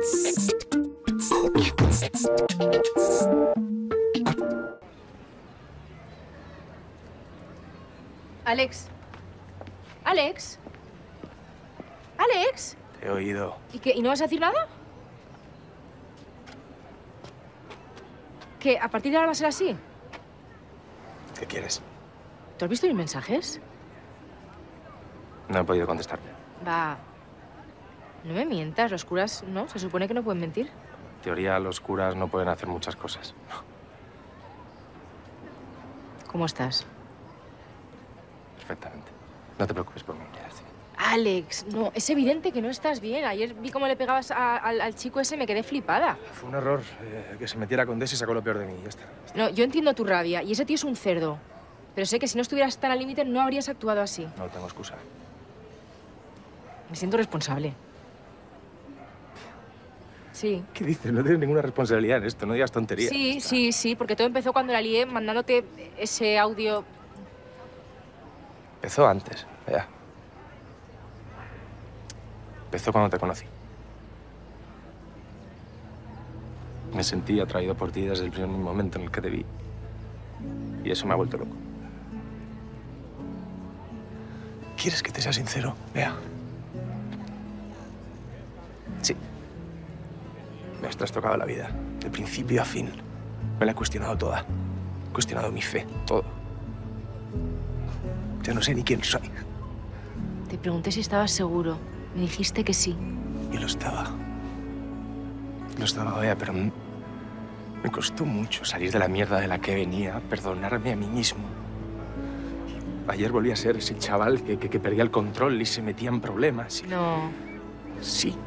Alex. Alex. Alex. Te he oído. ¿Y qué? ¿Y no vas a decir nada? ¿Qué? ¿A partir de ahora va a ser así? ¿Qué quieres? ¿Tú has visto mis mensajes? No he podido contestarte. Va. No me mientas, los curas, ¿no? Se supone que no pueden mentir. En teoría, los curas no pueden hacer muchas cosas. ¿Cómo estás? Perfectamente. No te preocupes por mí, ya estoy. Alex, no, es evidente que no estás bien. Ayer vi cómo le pegabas al chico ese y me quedé flipada. Fue un error que se metiera con Des y sacó lo peor de mí. Ya está. No, yo entiendo tu rabia y ese tío es un cerdo. Pero sé que si no estuvieras tan al límite no habrías actuado así. No tengo excusa. Me siento responsable. Sí. ¿Qué dices? No tienes ninguna responsabilidad en esto. No digas tonterías. Sí, porque todo empezó cuando la lié mandándote ese audio. Empezó antes, vea. Empezó cuando te conocí. Me sentí atraído por ti desde el primer momento en el que te vi. Y eso me ha vuelto loco. ¿Quieres que te sea sincero? Vea. Sí. Me has trastocado la vida, de principio a fin. Me la he cuestionado toda. He cuestionado mi fe, todo. Ya no sé ni quién soy. Te pregunté si estabas seguro. Me dijiste que sí. Y lo estaba. Lo estaba, vea, pero me costó mucho salir de la mierda de la que venía, perdonarme a mí mismo. Ayer volví a ser ese chaval que perdía el control y se metía en problemas. No. Sí.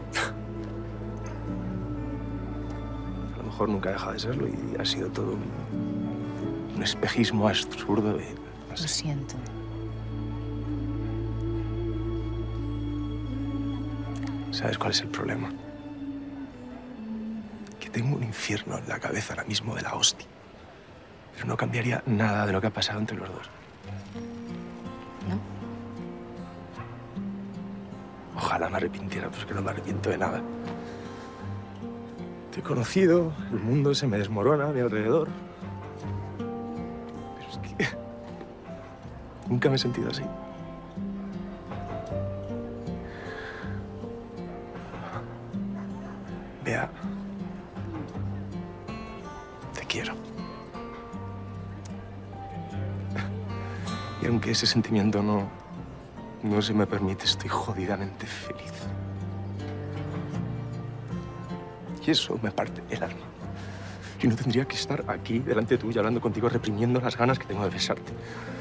A lo mejor nunca ha dejado de serlo y ha sido todo un espejismo absurdo de... No sé. Lo siento. ¿Sabes cuál es el problema? Que tengo un infierno en la cabeza ahora mismo de la hostia. Pero no cambiaría nada de lo que ha pasado entre los dos. ¿No? Ojalá me arrepintiera, pero es que no me arrepiento de nada. Te he conocido, el mundo se me desmorona a mi alrededor. Pero es que... nunca me he sentido así. Vea, te quiero. Y aunque ese sentimiento no se me permite, estoy jodidamente feliz. Y eso me parte el alma. Yo no tendría que estar aquí delante tuyo hablando contigo, reprimiendo las ganas que tengo de besarte.